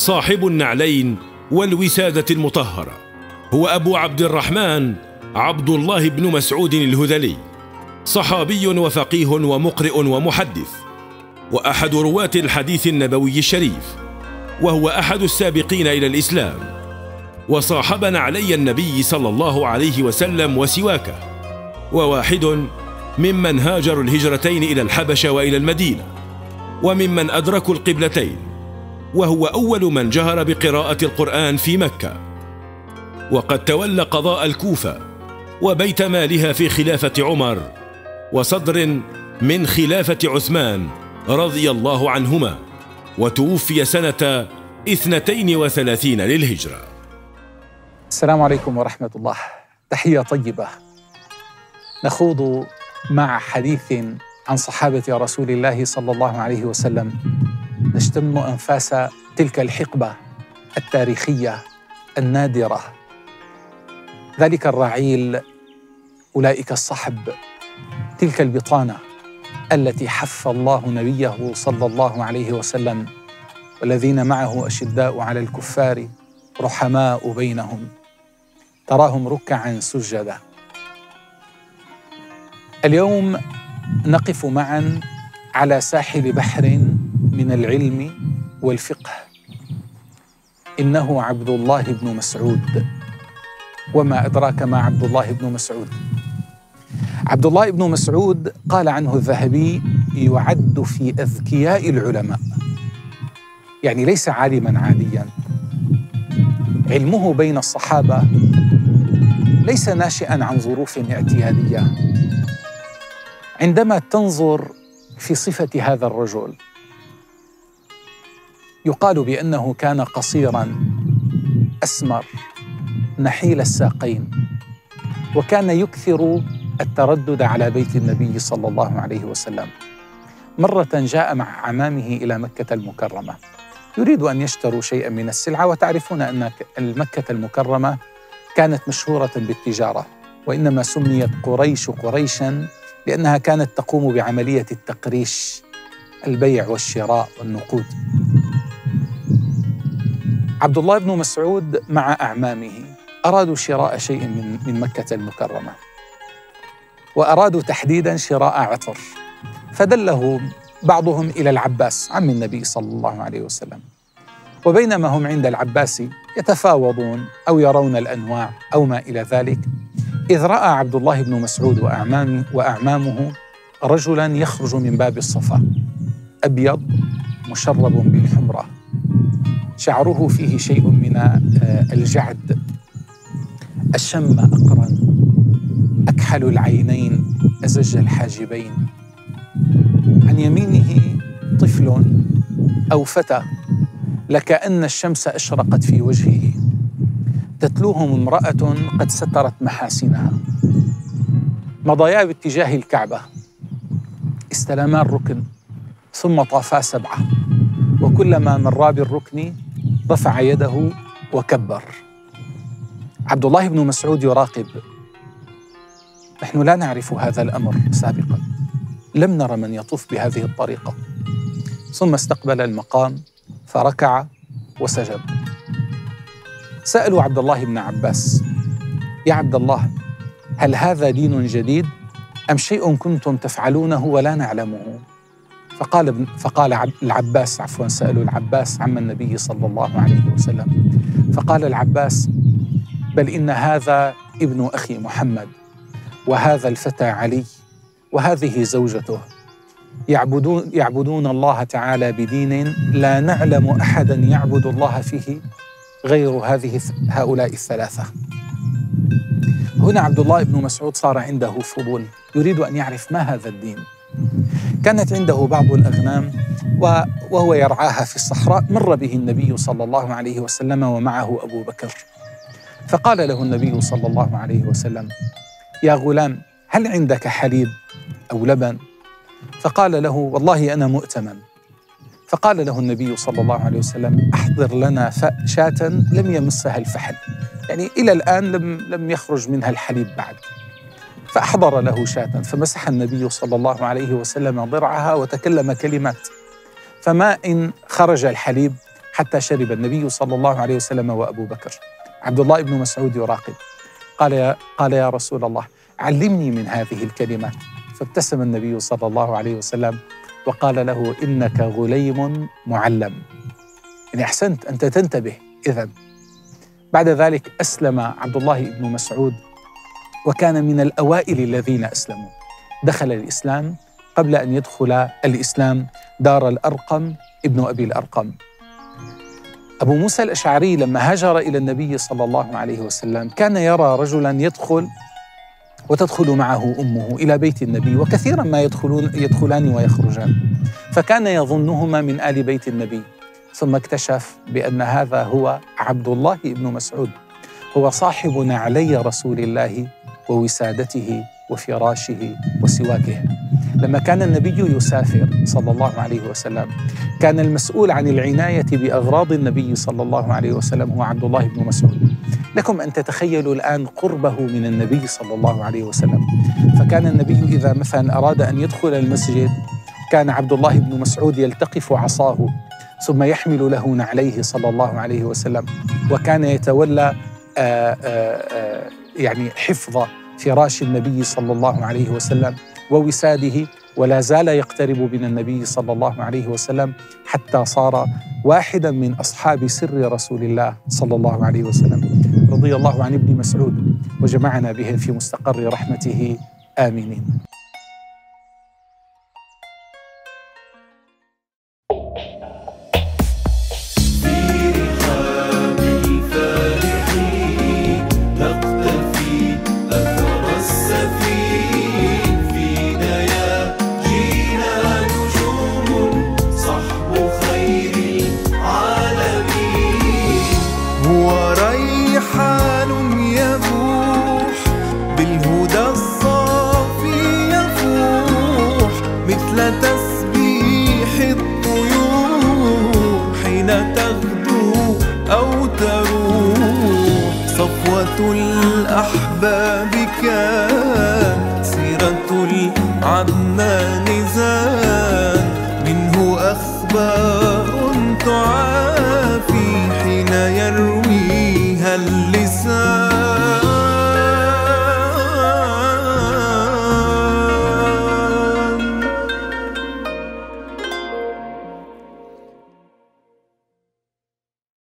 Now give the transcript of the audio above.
صاحب النعلين والوسادة المطهرة، هو أبو عبد الرحمن عبد الله بن مسعود الهذلي، صحابي وفقيه ومقرئ ومحدث، وأحد رواة الحديث النبوي الشريف، وهو أحد السابقين إلى الإسلام، وصاحب نعلي النبي صلى الله عليه وسلم وسواكه، وواحد ممن هاجروا الهجرتين إلى الحبشة وإلى المدينة، وممن أدركوا القبلتين، وهو أول من جهر بقراءة القرآن في مكة، وقد تولى قضاء الكوفة وبيت مالها في خلافة عمر وصدر من خلافة عثمان رضي الله عنهما، وتوفي سنة 32 للهجرة. السلام عليكم ورحمة الله. تحية طيبة. نخوض مع حديث عن صحابة رسول الله صلى الله عليه وسلم، نشتم أنفاس تلك الحقبة التاريخية النادرة، ذلك الرعيل، أولئك الصحب، تلك البطانة التي حث الله نبيه صلى الله عليه وسلم والذين معه أشداء على الكفار رحماء بينهم، تراهم ركعا سجدا. اليوم نقف معا على ساحل بحر من العلم والفقه، إنه عبد الله بن مسعود. وما أدراك ما عبد الله بن مسعود؟ عبد الله بن مسعود قال عنه الذهبي: يعد في أذكياء العلماء، يعني ليس عالما عاديا. علمه بين الصحابة ليس ناشئا عن ظروف اعتيادية. عندما تنظر في صفة هذا الرجل يقال بأنه كان قصيرا أسمر نحيل الساقين، وكان يكثر التردد على بيت النبي صلى الله عليه وسلم. مرة جاء مع عمامه إلى مكة المكرمة، يريد أن يشتروا شيئا من السلعة، وتعرفون أن مكة المكرمة كانت مشهورة بالتجارة، وإنما سميت قريش قريشا لأنها كانت تقوم بعملية التقريش، البيع والشراء والنقود. عبد الله بن مسعود مع أعمامه أرادوا شراء شيء من مكة المكرمة، وأرادوا تحديداً شراء عطر، فدله بعضهم إلى العباس عم النبي صلى الله عليه وسلم. وبينما هم عند العباس يتفاوضون أو يرون الأنواع أو ما إلى ذلك، إذ رأى عبد الله بن مسعود وأعمامه رجلاً يخرج من باب الصفا، أبيض مشرب بالحمرة، شعره فيه شيء من الجعد، أشم أقرن، أكحل العينين، أزج الحاجبين. عن يمينه طفل أو فتى، لكأن الشمس أشرقت في وجهه، تتلوهم امرأة قد سترت محاسنها. مضيا باتجاه الكعبة، استلما الركن ثم طافا 7، وكلما مرا بالركن رفع يده وكبر. عبد الله بن مسعود يراقب. نحن لا نعرف هذا الأمر سابقا، لم نرى من يطوف بهذه الطريقة. ثم استقبل المقام فركع وسجد. سألوا عبد الله بن عباس: يا عبد الله، هل هذا دين جديد أم شيء كنتم تفعلونه ولا نعلمه؟ فقال العباس، سألوا العباس عم النبي صلى الله عليه وسلم، فقال العباس: بل إن هذا ابن أخي محمد، وهذا الفتى علي، وهذه زوجته، يعبدون الله تعالى بدين لا نعلم أحدا يعبد الله فيه غير هؤلاء الثلاثة. هنا عبد الله بن مسعود صار عنده فضول، يريد أن يعرف ما هذا الدين. كانت عنده بعض الأغنام وهو يرعاها في الصحراء، مر به النبي صلى الله عليه وسلم ومعه أبو بكر، فقال له النبي صلى الله عليه وسلم: يا غلام، هل عندك حليب أو لبن؟ فقال له: والله أنا مؤتمن. فقال له النبي صلى الله عليه وسلم: أحضر لنا شاة لم يمسها الفحل، يعني إلى الآن لم يخرج منها الحليب بعد. فأحضر له شاة، فمسح النبي صلى الله عليه وسلم ضرعها وتكلم كلمات، فما إن خرج الحليب حتى شرب النبي صلى الله عليه وسلم وأبو بكر. عبد الله بن مسعود يراقب، قال يا رسول الله علمني من هذه الكلمة. فابتسم النبي صلى الله عليه وسلم وقال له إنك غليم معلم، يعني أحسنت، أنت تنتبه إذن. بعد ذلك أسلم عبد الله بن مسعود وكان من الأوائل الذين أسلموا. دخل الإسلام قبل أن يدخل الإسلام دار الأرقم ابن أبي الأرقم. أبو موسى الأشعري لما هاجر إلى النبي صلى الله عليه وسلم كان يرى رجلاً يدخل وتدخل معه أمه إلى بيت النبي، وكثيراً ما يدخلان ويخرجان، فكان يظنهما من آل بيت النبي. ثم اكتشف بأن هذا هو عبد الله بن مسعود، هو صاحب نعلي رسول الله ووسادته وفراشه وسواكه. لما كان النبي يسافر صلى الله عليه وسلم كان المسؤول عن العناية بأغراض النبي صلى الله عليه وسلم هو عبد الله بن مسعود. لكم أن تتخيلوا الآن قربه من النبي صلى الله عليه وسلم. فكان النبي إذا مثلا أراد أن يدخل المسجد كان عبد الله بن مسعود يلتقف عصاه ثم يحمل له نعليه صلى الله عليه وسلم، وكان يتولى يعني حفظ فراش النبي صلى الله عليه وسلم ووساده، ولا زال يقترب من النبي صلى الله عليه وسلم حتى صار واحداً من أصحاب سر رسول الله صلى الله عليه وسلم. رضي الله عن ابن مسعود وجمعنا به في مستقر رحمته، آمين. تسبيح الطيور حين تغدو أو تروح. صفوة الأحباب كان سيرة العدنان زان، منه أخبار تعافي حين يرويها